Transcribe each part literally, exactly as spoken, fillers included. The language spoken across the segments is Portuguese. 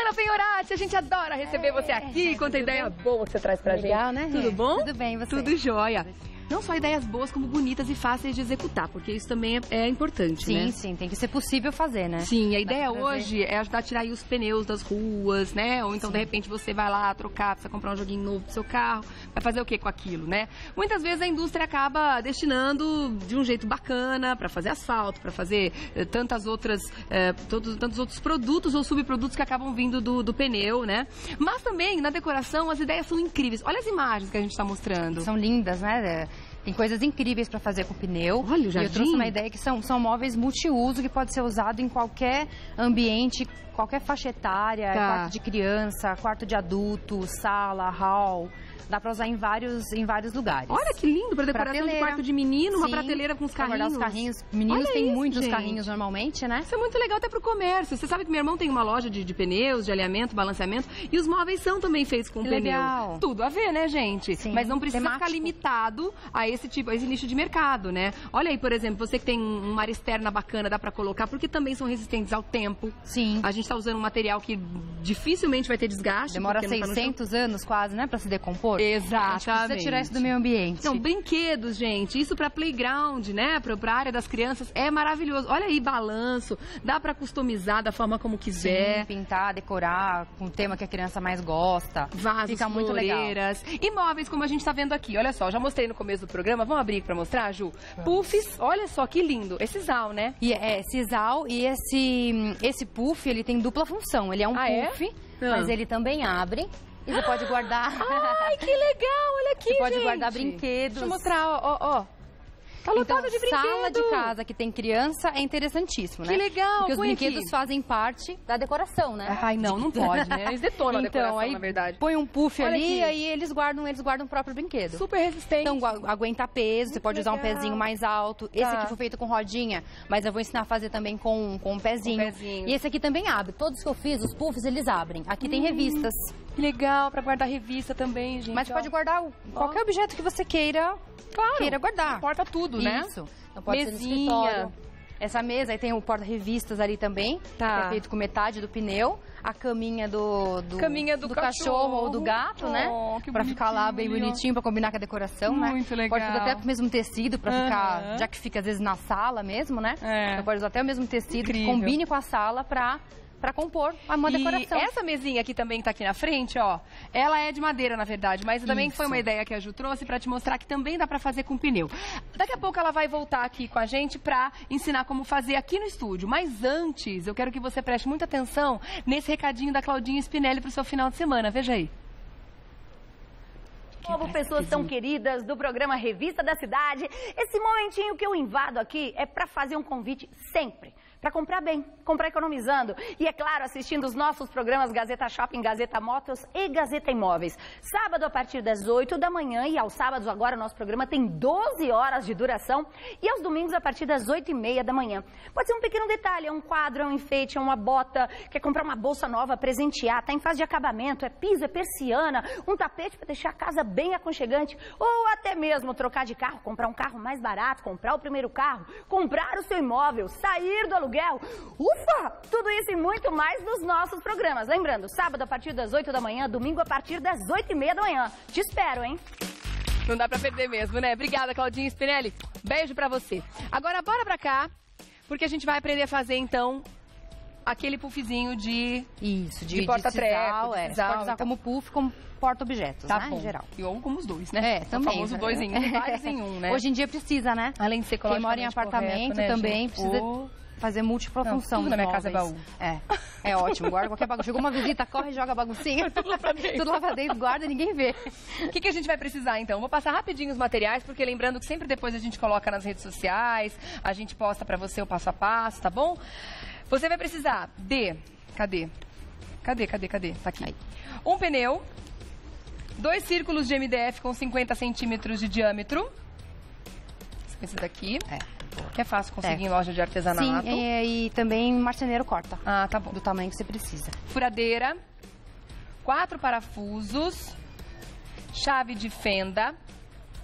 Mariana Penhorati, a gente adora receber você aqui. É, Quanta ideia bem? boa que você traz pra Legal, gente. Né? Tudo bom? Tudo bem, você? Tudo jóia. Não só ideias boas, como bonitas e fáceis de executar, porque isso também é, é importante, sim, né? Sim, sim, tem que ser possível fazer, né? Sim, a ideia hoje é ajudar a tirar aí os pneus das ruas, né? Ou então, sim. de repente, você vai lá trocar, precisa comprar um joguinho novo pro seu carro, vai fazer o que com aquilo, né? Muitas vezes a indústria acaba destinando de um jeito bacana para fazer asfalto, para fazer eh, tantas outras, eh, todos, tantos outros produtos ou subprodutos que acabam vindo do, do pneu, né? Mas também, na decoração, as ideias são incríveis. Olha as imagens que a gente está mostrando. São lindas, né? Tem coisas incríveis para fazer com pneu. Olha o jardim. E eu trouxe uma ideia que são, são móveis multiuso, que pode ser usado em qualquer ambiente, qualquer faixa etária, tá. quarto de criança, quarto de adulto, sala, hall. Dá pra usar em vários, em vários lugares. Olha que lindo, pra decoração de quarto de menino, uma Sim, prateleira com os carrinhos. Os carrinhos. Meninos têm muitos gente. carrinhos normalmente, né? Isso é muito legal até pro comércio. Você sabe que meu irmão tem uma loja de, de pneus, de alinhamento, balanceamento, e os móveis são também feitos com que pneu. Legal. Tudo a ver, né, gente? Sim. Mas não precisa Temático. ficar limitado a esse tipo, a esse nicho de mercado, né? Olha aí, por exemplo, você que tem uma área externa bacana, dá pra colocar, porque também são resistentes ao tempo. Sim. A gente tá usando um material que dificilmente vai ter desgaste. Demora seiscentos anos quase, né, pra se decompor. Exato. Precisa tirar isso do meio ambiente. Não, brinquedos, gente. Isso pra playground, né? Pra, pra área das crianças é maravilhoso. Olha aí, balanço. Dá pra customizar da forma como quiser. Sim, pintar, decorar com o tema que a criança mais gosta. Vasos, Fica muito floreiras. Legal. E móveis, como a gente tá vendo aqui. Olha só, já mostrei no começo do programa. Vamos abrir pra mostrar, Ju? Vamos. Puffs. Olha só, que lindo. Esse sisal, né? E é, sisal e esse, esse puff, ele tem dupla função. Ele é um ah, puff, é? mas ah. ele também abre. E você pode guardar... Ai, que legal! Olha aqui, Você pode gente. guardar brinquedos. Deixa eu mostrar, ó, ó, ó. Tá lotado então, de brinquedo. Sala de casa que tem criança é interessantíssimo, né? Que legal! Porque os põe brinquedos aqui. fazem parte da decoração, né? Ai, não, não pode, né? Eles detonam então, a decoração, aí na verdade. Põe um puff Olha ali aqui. e aí eles guardam, eles guardam o próprio brinquedo. Super resistente. Então, aguenta peso, você pode legal. usar um pezinho mais alto. Tá. Esse aqui foi feito com rodinha, mas eu vou ensinar a fazer também com, com um pezinho. Um pezinho. E esse aqui também abre. Todos que eu fiz, os puffs, eles abrem. Aqui hum. tem revistas. Que legal, pra guardar revista também, gente. Mas ó. pode guardar qualquer ó. objeto que você queira, claro, queira guardar. Importa tudo, né? Isso. Então pode Mesinha. ser no escritório. Essa mesa, aí tem o porta-revistas ali também, tá. que é feito com metade do pneu. A caminha do, do, caminha do, do cachorro. cachorro ou do gato, oh, né? Que pra ficar lá bem bonitinho, pra combinar com a decoração, Muito né? Muito legal. Pode fazer até com o mesmo tecido, pra uhum. ficar, já que fica às vezes na sala mesmo, né? É. Então pode usar até o mesmo tecido, Incrível. que combine com a sala pra... Pra compor uma e decoração. Essa mesinha aqui também que tá aqui na frente, ó, ela é de madeira, na verdade, mas também Isso. foi uma ideia que a Ju trouxe pra te mostrar que também dá pra fazer com pneu. Daqui a pouco ela vai voltar aqui com a gente pra ensinar como fazer aqui no estúdio. Mas antes, eu quero que você preste muita atenção nesse recadinho da Claudinha Spinelli pro seu final de semana. Veja aí. Como pessoas tão queridas do programa Revista da Cidade, esse momentinho que eu invado aqui é para fazer um convite sempre. Para comprar bem, comprar economizando. E, é claro, assistindo os nossos programas Gazeta Shopping, Gazeta Motos e Gazeta Imóveis. Sábado a partir das oito da manhã e aos sábados agora o nosso programa tem doze horas de duração. E aos domingos a partir das oito e meia da manhã. Pode ser um pequeno detalhe, é um quadro, é um enfeite, é uma bota, quer comprar uma bolsa nova, presentear, tá em fase de acabamento, é piso, é persiana, um tapete para deixar a casa bem aconchegante. Ou até mesmo trocar de carro, comprar um carro mais barato, comprar o primeiro carro, comprar o seu imóvel, sair do aluguel. Ufa! Tudo isso e muito mais nos nossos programas. Lembrando, sábado a partir das oito da manhã, domingo a partir das oito e meia da manhã. Te espero, hein? Não dá pra perder mesmo, né? Obrigada, Claudinha Spinelli. Beijo pra você. Agora, bora pra cá, porque a gente vai aprender a fazer, então, aquele puffzinho de... Isso, de, de porta-treco. É. Você pode usar então... como puff, como porta-objetos, tá né, bom. Em geral. E ou como os dois, né? É, também. O famoso dois em um, vários em um, né? Hoje em dia precisa, né? Além de ser Quem mora em apartamento correto, né, também gente? precisa... Oh. Fazer múltipla Não, função. Tudo na minha casa é baú. É, é ótimo. Guarda qualquer bagunça. Chegou uma visita, corre e joga a baguncinha. Tudo lá pra dentro. Tudo lá pra dentro, guarda e ninguém vê. O que, que a gente vai precisar, então? Vou passar rapidinho os materiais, porque lembrando que sempre depois a gente coloca nas redes sociais, a gente posta pra você o passo a passo, tá bom? Você vai precisar de... Cadê? Cadê, cadê, cadê? Tá aqui. Aí. Um pneu, dois círculos de M D F com cinquenta centímetros de diâmetro. Esse daqui. É. Que é fácil conseguir é. em loja de artesanato. Sim, e, e também marceneiro corta. Ah, tá bom. Do tamanho que você precisa. Furadeira, quatro parafusos, chave de fenda,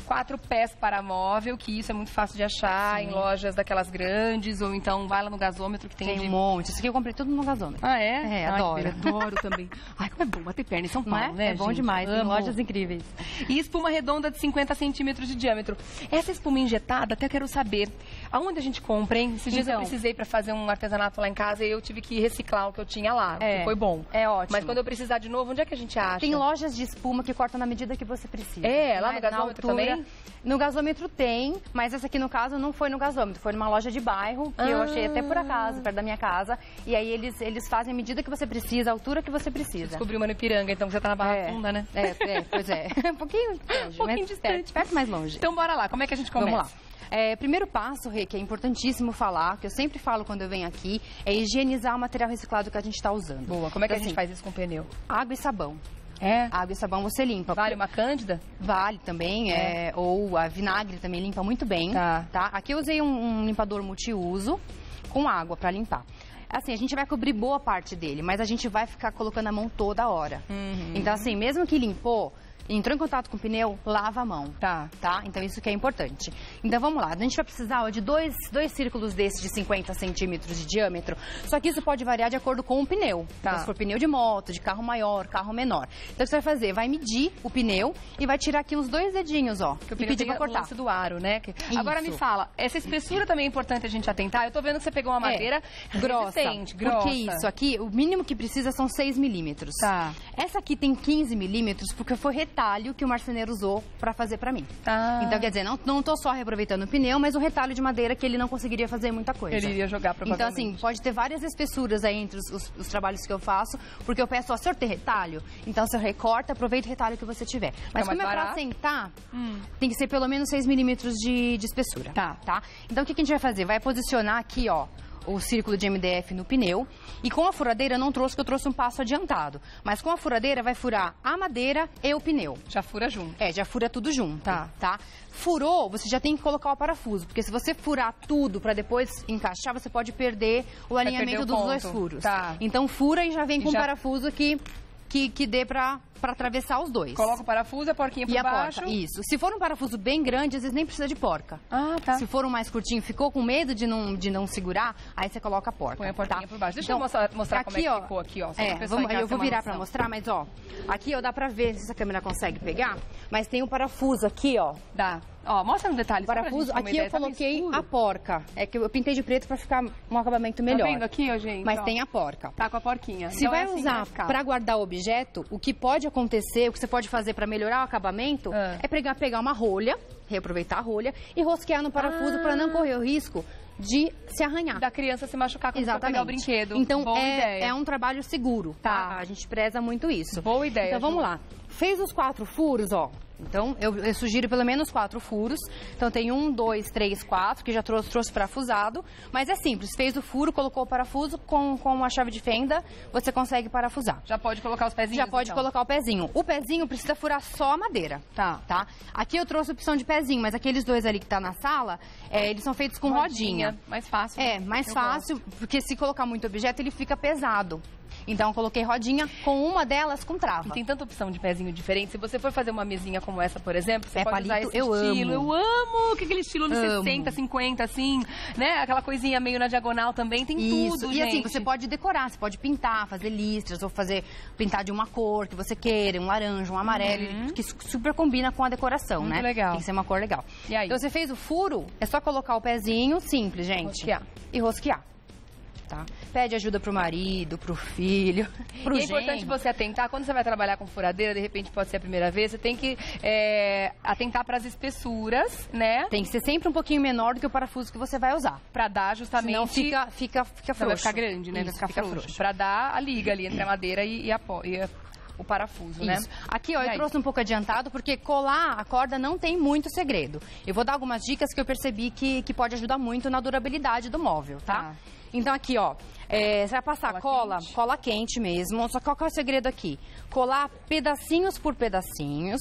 quatro pés para móvel, que isso é muito fácil de achar Sim. em lojas daquelas grandes, ou então vai lá no gasômetro que tem, tem de... um monte. Isso aqui eu comprei tudo no gasômetro. Ah, é? É, Ai, adoro. Adoro também. Ai, como é bom bater perna em São Paulo, Não é? né, É bom gente? demais, Amo. tem lojas incríveis. E espuma redonda de cinquenta centímetros de diâmetro. Essa espuma injetada, até quero saber, aonde a gente compra, hein? Esses dias Então, eu precisei para fazer um artesanato lá em casa e eu tive que reciclar o que eu tinha lá, É, que foi bom. É ótimo. Mas quando eu precisar de novo, onde é que a gente acha? Tem lojas de espuma que cortam na medida que você precisa. É, lá Mas no gasômetro altura, também? No gasômetro tem, mas essa aqui no caso não foi no gasômetro, foi numa loja de bairro, que ah. eu achei até por acaso, perto da minha casa. E aí eles, eles fazem a medida que você precisa, a altura que você precisa. Descobriu uma no Ipiranga, então você tá na Barra é, Funda, né? É, é, pois é. um pouquinho longe, um pouquinho distante. Perto, perto mais longe. Então bora lá, como é que a gente começa? Vamos lá. É, primeiro passo, Rê, que é importantíssimo falar, que eu sempre falo quando eu venho aqui, é higienizar o material reciclado que a gente está usando. Boa, como é que então, a gente assim, faz isso com pneu? Água e sabão. É? Água e sabão você limpa. Vale uma cândida? Vale também, é. É, ou a vinagre também limpa muito bem. Tá. Tá? Aqui eu usei um, um limpador multiuso com água para limpar. Assim, a gente vai cobrir boa parte dele, mas a gente vai ficar colocando a mão toda hora. Uhum. Então, assim, mesmo que limpou, entrou em contato com o pneu, lava a mão. Tá. Tá? Então, isso que é importante. Então, vamos lá. A gente vai precisar ó, de dois, dois círculos desses de cinquenta centímetros de diâmetro. Só que isso pode variar de acordo com o pneu. Tá. Então, se for pneu de moto, de carro maior, carro menor. Então, o que você vai fazer? Vai medir o pneu e vai tirar aqui uns dois dedinhos, ó. Que o e pneu pedir tem pra cortar. o lance do aro, né? Que... Agora me fala, essa espessura também é importante a gente atentar? Eu tô vendo que você pegou uma madeira é, grossa. resistente, grossa. Porque isso aqui, o mínimo que precisa são seis milímetros. Tá. Essa aqui tem quinze milímetros porque foi retalho que o marceneiro usou para fazer para mim. Ah. Então, quer dizer, não, não tô só reaproveitando o pneu, mas um retalho de madeira que ele não conseguiria fazer muita coisa. Ele iria jogar provavelmente. Então, assim, pode ter várias espessuras aí entre os, os, os trabalhos que eu faço, porque eu peço, ó, senhor tem retalho? Então, você recorta, aproveita o retalho que você tiver. Mas como é para assentar, hum. tem que ser pelo menos seis milímetros de, de espessura. Tá. Tá? Então, o que, que a gente vai fazer? Vai posicionar aqui, ó, o círculo de M D F no pneu. E com a furadeira eu não trouxe, que eu trouxe um passo adiantado. Mas com a furadeira vai furar a madeira e o pneu. Já fura junto. É, já fura tudo junto. Tá. Tá? Furou, você já tem que colocar o parafuso. Porque se você furar tudo para depois encaixar, você pode perder o vai alinhamento perder o dos dois furos. Tá. Então fura e já vem com já... um parafuso que, que, que dê pra... para atravessar os dois. Coloca o parafuso, a porquinha por e a baixo. Porca. Isso. Se for um parafuso bem grande, às vezes nem precisa de porca. Ah, tá. Se for um mais curtinho, ficou com medo de não, de não segurar, aí você coloca a porca. Põe a porquinha tá? por baixo. Deixa então, eu mostrar, mostrar aqui, como é que ó, ficou aqui, ó. Só é, vamos, eu vou virar para mostrar, mas ó, aqui ó, dá pra ver se essa câmera consegue pegar, mas tem um parafuso aqui, ó. Dá. Ó, mostra no detalhe. O parafuso, aqui eu coloquei a porca. É que eu pintei de preto para ficar um acabamento melhor. Tá vendo aqui, ó, gente? Mas ó. Tem a porca. Tá com a porquinha. Se então vai é assim usar para guardar o objeto, o que pode acontecer, o que você pode fazer para melhorar o acabamento, ah. é pegar, pegar uma rolha, reaproveitar a rolha e rosquear no parafuso ah. para não correr o risco de se arranhar. Da criança se machucar quando for pegar o brinquedo. Então, Boa é, ideia. é um trabalho seguro, tá? tá? A gente preza muito isso. Boa ideia, Então, vamos Ju. lá. Fez os quatro furos, ó. Então, eu, eu sugiro pelo menos quatro furos. Então, tem um, dois, três, quatro, que já trouxe, trouxe parafusado. Mas é simples. Fez o furo, colocou o parafuso, com, com uma chave de fenda, você consegue parafusar. Já pode colocar os pezinhos, Já pode então. colocar o pezinho. O pezinho precisa furar só a madeira. Tá. Tá? Aqui eu trouxe a opção de pezinho, mas aqueles dois ali que tá na sala, é, eles são feitos com rodinha. rodinha. Mais fácil. É, mais eu fácil, gosto. Porque se colocar muito objeto, ele fica pesado. Então, eu coloquei rodinha com uma delas com trava. E tem tanta opção de pezinho diferente. Se você for fazer uma mesinha como essa, por exemplo, você é, pode palito, usar esse eu estilo. Amo. Eu amo! Que aquele estilo anos amo. sessenta, cinquenta, assim, né? Aquela coisinha meio na diagonal também. Tem Isso. tudo, e gente. assim, você pode decorar, você pode pintar, fazer listras, ou fazer, pintar de uma cor que você queira, um laranja, um amarelo, uhum. que super combina com a decoração, Muito né? legal. Tem que ser uma cor legal. E aí? Então, você fez o furo, é só colocar o pezinho, simples, gente. Rosquear. E rosquear. Tá? Pede ajuda pro marido, pro filho, pro e é genro. importante você atentar, quando você vai trabalhar com furadeira, de repente pode ser a primeira vez, você tem que é, atentar para as espessuras, né? Tem que ser sempre um pouquinho menor do que o parafuso que você vai usar. Para dar justamente... Senão fica, fica, fica frouxo. Vai ficar grande, né? Isso, vai ficar fica frouxo. frouxo. Para dar a liga ali entre a madeira e, e, a, e a, o parafuso, né? Isso. Aqui, ó, e eu aí? trouxe um pouco adiantado, porque colar a corda não tem muito segredo. Eu vou dar algumas dicas que eu percebi que, que pode ajudar muito na durabilidade do móvel, tá? Tá. Então, aqui, ó, é, você vai passar Cola cola, quente. cola quente mesmo. Só que qual que é o segredo aqui? Colar pedacinhos por pedacinhos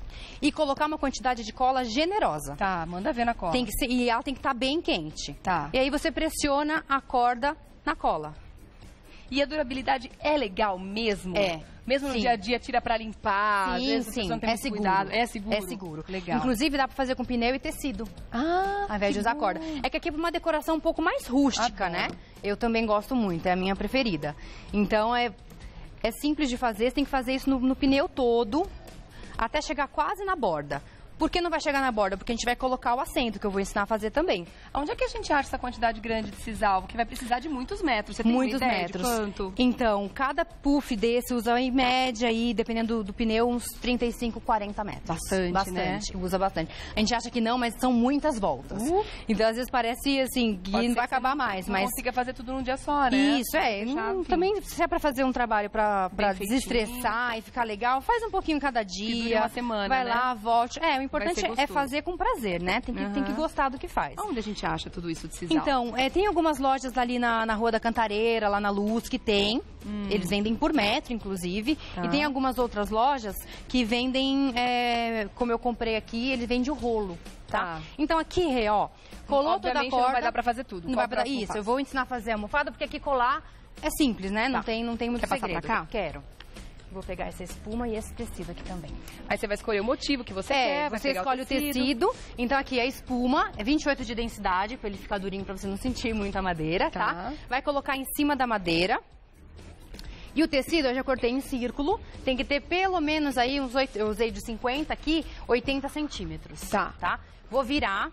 e colocar uma quantidade de cola generosa. Tá, manda ver na cola. Tem que ser, e ela tem que estar bem quente. Tá. E aí você pressiona a corda na cola. E a durabilidade é legal mesmo? É. Mesmo no Sim. dia a dia, tira pra limpar? Sim, às vezes a pessoa sim, não tem é muito seguro. cuidado. É seguro? É seguro. Legal. Inclusive, dá pra fazer com pneu e tecido, Ah, ao invés de usar bom. corda. É que aqui é uma decoração um pouco mais rústica, Adoro. né? Eu também gosto muito, é a minha preferida. Então, é, é simples de fazer, você tem que fazer isso no, no pneu todo, até chegar quase na borda. Por que não vai chegar na borda? Porque a gente vai colocar o assento, que eu vou ensinar a fazer também. Onde é que a gente acha essa quantidade grande de sisal? Porque vai precisar de muitos metros. Você tem Muitos uma ideia metros. de quanto? Então, cada puff desse usa em média aí, dependendo do, do pneu, uns trinta e cinco, quarenta metros. Bastante, Bastante, usa bastante. A gente acha que não, mas são muitas voltas. Uh. Então, às vezes parece assim, que Pode não ser vai que você acabar mais, Não mas... consiga fazer tudo num dia só, né? Isso, é. Deixar, Não, enfim. também, se é pra fazer um trabalho pra, pra Bem feitinho. desestressar e ficar legal, faz um pouquinho cada dia. dure uma semana, Vai né? lá, volte. É, o importante ser é gostoso. fazer com prazer, né? Tem que, tem que Aham. gostar do que faz. Onde a gente acha tudo isso de sisal? Então, é, tem algumas lojas ali na, na Rua da Cantareira, lá na Luz, que tem. Hum. Eles vendem por metro, inclusive. Tá. E tem algumas outras lojas que vendem, é, como eu comprei aqui, eles vendem o rolo, tá? Tá. Então aqui, Rê, ó, colou toda a Obviamente corda. não vai dar pra fazer tudo. Não Qual vai pra... o próximo Isso, passo? eu vou ensinar a fazer a almofada, porque aqui colar é simples, né? Não, Tá. tem, não tem muito Quer passar segredo. pra cá? Quero. Vou pegar essa espuma e esse tecido aqui também. Aí você vai escolher o motivo que você É, quer. vai você pegar escolhe o tecido. Então aqui a espuma, é vinte e oito de densidade, pra ele ficar durinho, pra você não sentir muita madeira, tá? Tá. Vai colocar em cima da madeira. E o tecido eu já cortei em círculo, tem que ter pelo menos aí uns oito, eu usei de cinquenta aqui, oitenta centímetros. Tá. Tá? Vou virar,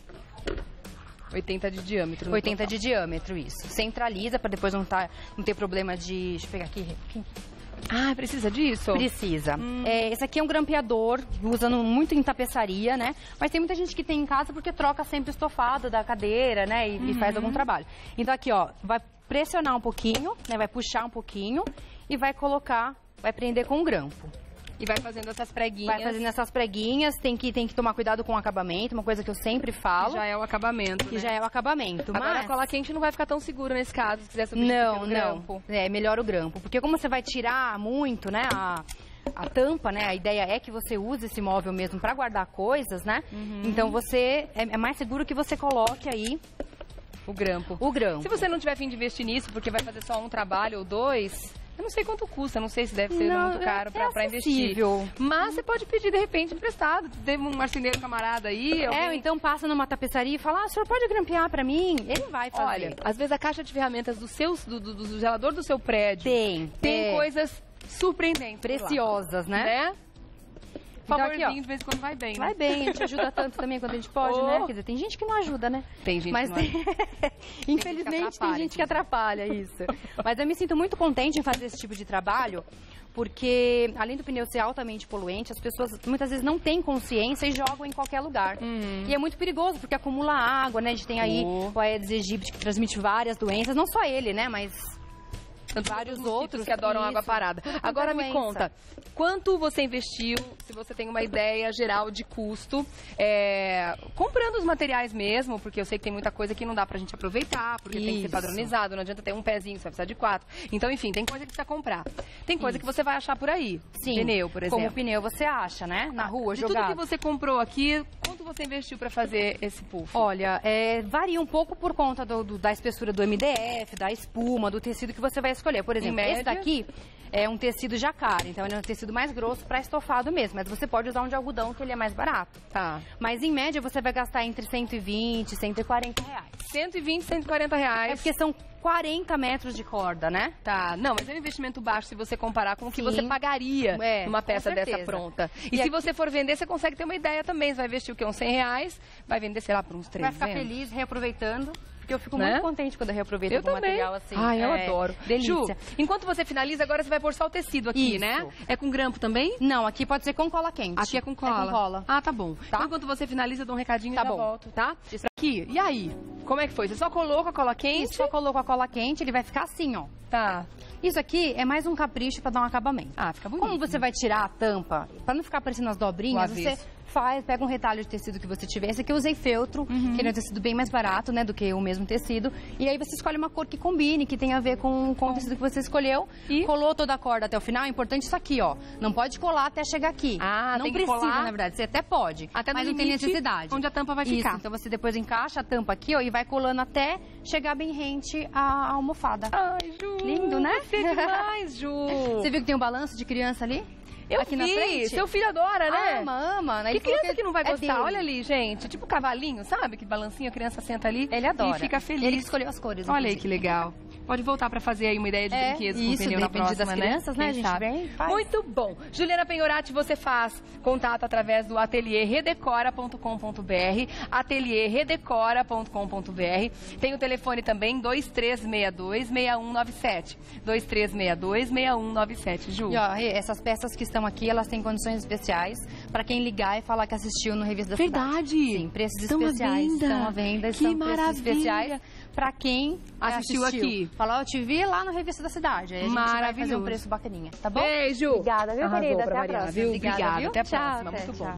oitenta de diâmetro. no oitenta total. de diâmetro, isso. Centraliza, pra depois não, tá, não ter problema de... Deixa eu pegar aqui, aqui. Ah, precisa disso? Precisa. Hum. É, esse aqui é um grampeador, usando muito em tapeçaria, né? Mas tem muita gente que tem em casa porque troca sempre o estofado da cadeira, né? E, Uhum. e faz algum trabalho. Então aqui, ó, vai pressionar um pouquinho, né? Vai puxar um pouquinho e vai colocar, vai prender com o grampo. E vai fazendo essas preguinhas. Vai fazendo essas preguinhas, tem que, tem que tomar cuidado com o acabamento, uma coisa que eu sempre Que falo. já é o acabamento, Que né? já é o acabamento. Agora mas... a cola quente não vai ficar tão segura nesse caso, se quiser substituir Não, pelo não. grampo. É melhor o grampo. Porque como você vai tirar muito, né, a, a tampa, né, a ideia é que você use esse móvel mesmo para guardar coisas, né? Uhum. Então você, é, é mais seguro que você coloque aí O grampo. o grampo. Se você não tiver fim de investir nisso, porque vai fazer só um trabalho ou dois, eu não sei quanto custa, não sei se deve ser Não, muito caro é pra, pra investir. acessível. Mas você pode pedir, de repente, emprestado. Teve um marceneiro camarada aí. É, alguém- ou então passa numa tapeçaria e fala, ah, o senhor pode grampear para mim? Ele vai fazer. Olha, às vezes a caixa de ferramentas do, seu, do, do, do gelador do seu prédio tem. tem é, coisas surpreendentes. por lá, preciosas, né? né? Então, Favorzinho aqui, ó. de vez em quando vai bem, né? Vai bem, a gente ajuda tanto também quando a gente pode, Oh. né? Quer dizer, tem gente que não ajuda, né? Tem gente Mas que não tem... infelizmente tem atrapalha, gente que atrapalha isso. Mas eu me sinto muito contente em fazer esse tipo de trabalho, porque além do pneu ser altamente poluente, as pessoas muitas vezes não têm consciência e jogam em qualquer lugar. Uhum. E é muito perigoso, porque acumula água, né? A gente tem aí Oh. o Aedes aegypti que transmite várias doenças, não só ele, né? Mas Tanto vários mosquitos outros que adoram isso, água parada. tudo quanto é Agora me doença. conta, quanto você investiu, se você tem uma ideia geral de custo, é, comprando os materiais mesmo, porque eu sei que tem muita coisa que não dá pra gente aproveitar, porque tem que ser Isso. padronizado, não adianta ter um pezinho, você vai precisar de quatro. Então, enfim, tem coisa que precisa comprar. Tem coisa que você vai achar por aí. sim, Pneu, por exemplo. como pneu você acha, né? Na rua, De jogado. tudo que você comprou aqui, quanto você investiu pra fazer esse puff? Olha, é, varia um pouco por conta do, do- da espessura do M D F, da espuma, do tecido que você vai escolher. Por exemplo, média? esse daqui é um tecido jacquard, então ele é um tecido mais grosso para estofado mesmo, mas você pode usar um de algodão que ele é mais barato. Tá. Mas em média você vai gastar entre cento e vinte e cento e quarenta reais. cento e vinte, cento e quarenta reais. É porque são quarenta metros de corda, né? Tá, não, mas é um investimento baixo se você comparar com o que Sim. você pagaria É, numa com peça dessa certeza. pronta. E, E se aqui- você for vender, você consegue ter uma ideia também. Você vai investir o quê? Uns cem reais, vai vender, sei lá, por uns Vai trezentos. ficar feliz reaproveitando, porque eu fico Né? muito contente quando eu reaproveito Eu algum também. material assim. Ai, eu É, adoro. Delícia. Ju, enquanto você finaliza, agora você vai pôr só o tecido aqui, Isso. né? É com grampo também? Não, aqui pode ser com cola quente. Aqui é com cola. É com cola. Ah, tá bom. Tá? Então, enquanto você finaliza, eu dou um recadinho Tá e já bom. volto, tá? Aqui, e aí? Como é que foi? Você só colocou a cola quente? Isso, só colocou a cola quente, ele vai ficar assim, ó. Tá. Isso aqui é mais um capricho pra dar um acabamento. Ah, fica bonito. Como você vai tirar a tampa, pra não ficar parecendo as dobrinhas, O você avesso. faz, pega um retalho de tecido que você tiver. Esse aqui eu usei feltro, Uhum. que ele é um tecido bem mais barato, né, do que o mesmo tecido. E aí você escolhe uma cor que combine, que tenha a ver com, com o tecido que você escolheu. E? Colou toda a corda até o final. É importante isso aqui, ó. Não pode colar até chegar aqui. Ah, não tem que precisa, colar na verdade. Você até pode, até no mas não tem limite necessidade. onde a tampa vai Isso, ficar. então você depois encaixa a tampa aqui, ó, e vai colando até chegar bem rente à almofada. Ai, Ju. Lindo, né? Você é demais, Ju. Você viu que tem um balanço de criança ali? Eu aqui vi. na frente? Seu filho adora, né? Ama, ama. Né? Que Ele falou criança que não vai é gostar? dele. Olha ali, gente. Tipo cavalinho, sabe? Que balancinho, a criança senta ali Ele adora. e fica feliz. Ele que escolheu as cores. Olha aí inclusive. que legal. Pode voltar para fazer aí uma ideia de É, brinquedos isso, com pneu de na repente próxima, das né? crianças, né? Quem A gente sabe? vem, faz. Muito bom. Juliana Penhorati, você faz contato através do ateliê redecora ponto com ponto br, ateliê redecora ponto com ponto br. Tem o telefone também, dois três seis dois, seis um nove sete. dois três seis dois, seis um nove sete, Ju. E ó, essas peças que estão aqui, elas têm condições especiais para quem ligar e falar que assistiu no Revista da Verdade. Cidade. Sim, preços Estão à especiais. venda. Estão à venda. Que são maravilha. preços especiais para quem Assistiu aqui. Falar, eu te vi lá no Revista da Cidade. Aí a gente vai fazer Maravilhoso. um preço bacaninha, tá bom? Beijo. Obrigada, viu, Arrasou querida? pra Até a variar, próxima. viu? Obrigada, Obrigada, viu? até a Tchau, próxima. até, Muito tchau. bom.